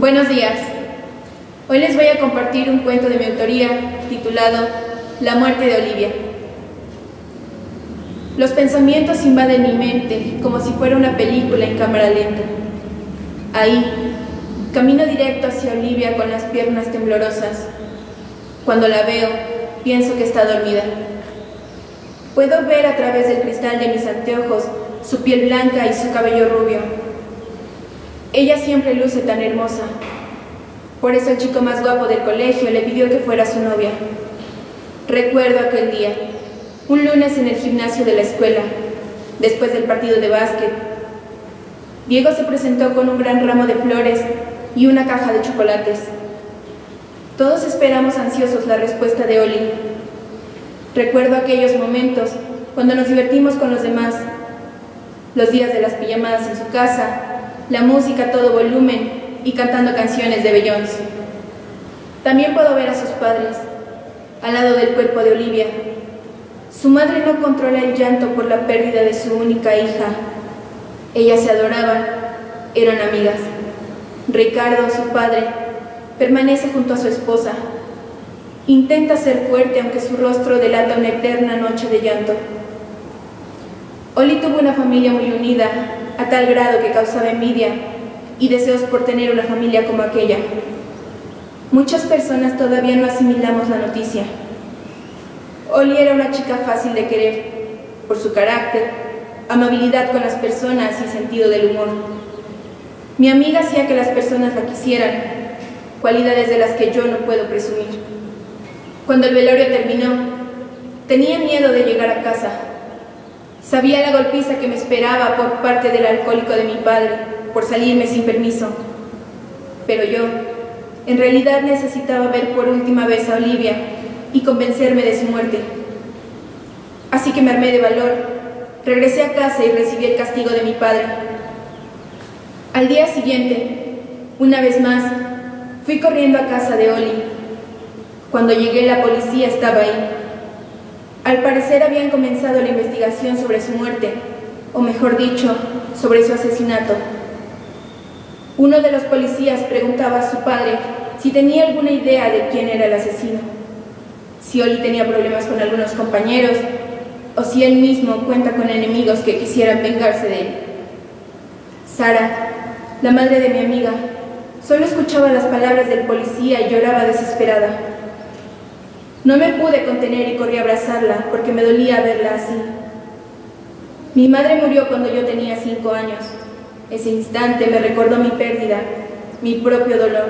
Buenos días. Hoy les voy a compartir un cuento de mi autoría titulado La muerte de Olivia. Los pensamientos invaden mi mente como si fuera una película en cámara lenta. Ahí, camino directo hacia Olivia con las piernas temblorosas. Cuando la veo, pienso que está dormida. Puedo ver a través del cristal de mis anteojos su piel blanca y su cabello rubio. Ella siempre luce tan hermosa. Por eso el chico más guapo del colegio le pidió que fuera su novia. Recuerdo aquel día, un lunes en el gimnasio de la escuela, después del partido de básquet. Diego se presentó con un gran ramo de flores y una caja de chocolates. Todos esperamos ansiosos la respuesta de Oli. Recuerdo aquellos momentos cuando nos divertimos con los demás, los días de las pijamadas en su casa, la música a todo volumen y cantando canciones de Beyoncé. También puedo ver a sus padres, al lado del cuerpo de Olivia. Su madre no controla el llanto por la pérdida de su única hija. Ellas se adoraban, eran amigas. Ricardo, su padre, permanece junto a su esposa. Intenta ser fuerte aunque su rostro delata una eterna noche de llanto. Oli tuvo una familia muy unida, a tal grado que causaba envidia y deseos por tener una familia como aquella. Muchas personas todavía no asimilamos la noticia. Oli era una chica fácil de querer, por su carácter, amabilidad con las personas y sentido del humor. Mi amiga hacía que las personas la quisieran, cualidades de las que yo no puedo presumir. Cuando el velorio terminó, tenía miedo de llegar a casa. Sabía la golpiza que me esperaba por parte del alcohólico de mi padre por salirme sin permiso. Pero yo, en realidad, necesitaba ver por última vez a Olivia y convencerme de su muerte. Así que me armé de valor, regresé a casa y recibí el castigo de mi padre. Al día siguiente, una vez más, fui corriendo a casa de Oli. Cuando llegué, la policía estaba ahí. Al parecer habían comenzado la investigación sobre su muerte, o mejor dicho, sobre su asesinato. Uno de los policías preguntaba a su padre si tenía alguna idea de quién era el asesino, si Oli tenía problemas con algunos compañeros, o si él mismo cuenta con enemigos que quisieran vengarse de él. Sara, la madre de mi amiga, solo escuchaba las palabras del policía y lloraba desesperada. No me pude contener y corrí a abrazarla porque me dolía verla así. Mi madre murió cuando yo tenía 5 años. Ese instante me recordó mi pérdida, mi propio dolor.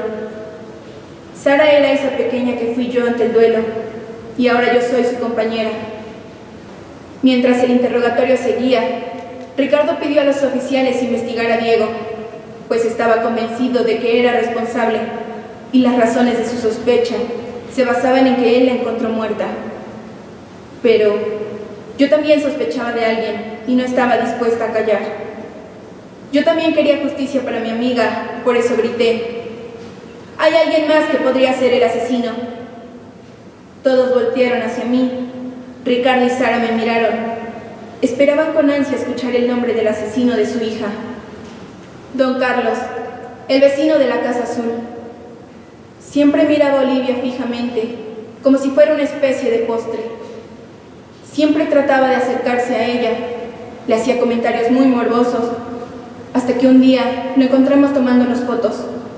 Sara era esa pequeña que fui yo ante el duelo, y ahora yo soy su compañera. Mientras el interrogatorio seguía, Ricardo pidió a los oficiales investigar a Diego, pues estaba convencido de que era responsable, y las razones de su sospecha se basaban en que él la encontró muerta. Pero yo también sospechaba de alguien y no estaba dispuesta a callar. Yo también quería justicia para mi amiga, por eso grité: «¿Hay alguien más que podría ser el asesino?». Todos voltearon hacia mí. Ricardo y Sara me miraron. Esperaban con ansia escuchar el nombre del asesino de su hija. Don Carlos, el vecino de la Casa Azul. Siempre miraba a Olivia fijamente, como si fuera una especie de postre. Siempre trataba de acercarse a ella, le hacía comentarios muy morbosos, hasta que un día lo encontramos tomándonos fotos.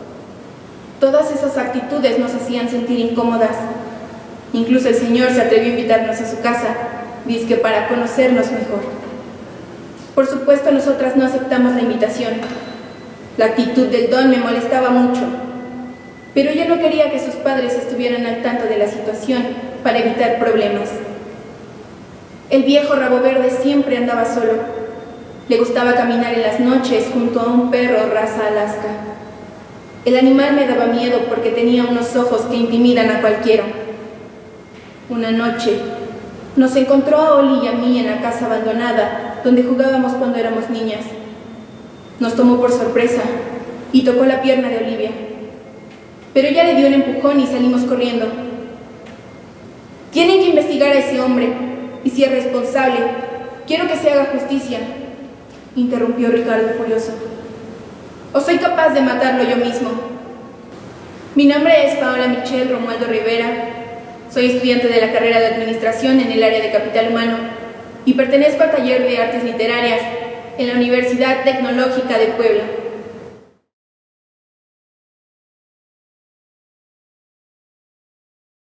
Todas esas actitudes nos hacían sentir incómodas. Incluso el señor se atrevió a invitarnos a su casa, dizque para conocernos mejor. Por supuesto, nosotras no aceptamos la invitación. La actitud del don me molestaba mucho, pero ella no quería que sus padres estuvieran al tanto de la situación para evitar problemas. El viejo rabo verde siempre andaba solo. Le gustaba caminar en las noches junto a un perro raza Alaska. El animal me daba miedo porque tenía unos ojos que intimidan a cualquiera. Una noche nos encontró a Oli y a mí en la casa abandonada donde jugábamos cuando éramos niñas. Nos tomó por sorpresa y tocó la pierna de Olivia. Pero ella le dio un empujón y salimos corriendo. «Tienen que investigar a ese hombre, y si es responsable, quiero que se haga justicia», interrumpió Ricardo furioso. «O soy capaz de matarlo yo mismo». Mi nombre es Paola Michelle Romualdo Rivera. Soy estudiante de la carrera de Administración en el área de Capital Humano y pertenezco al taller de Artes Literarias en la Universidad Tecnológica de Puebla.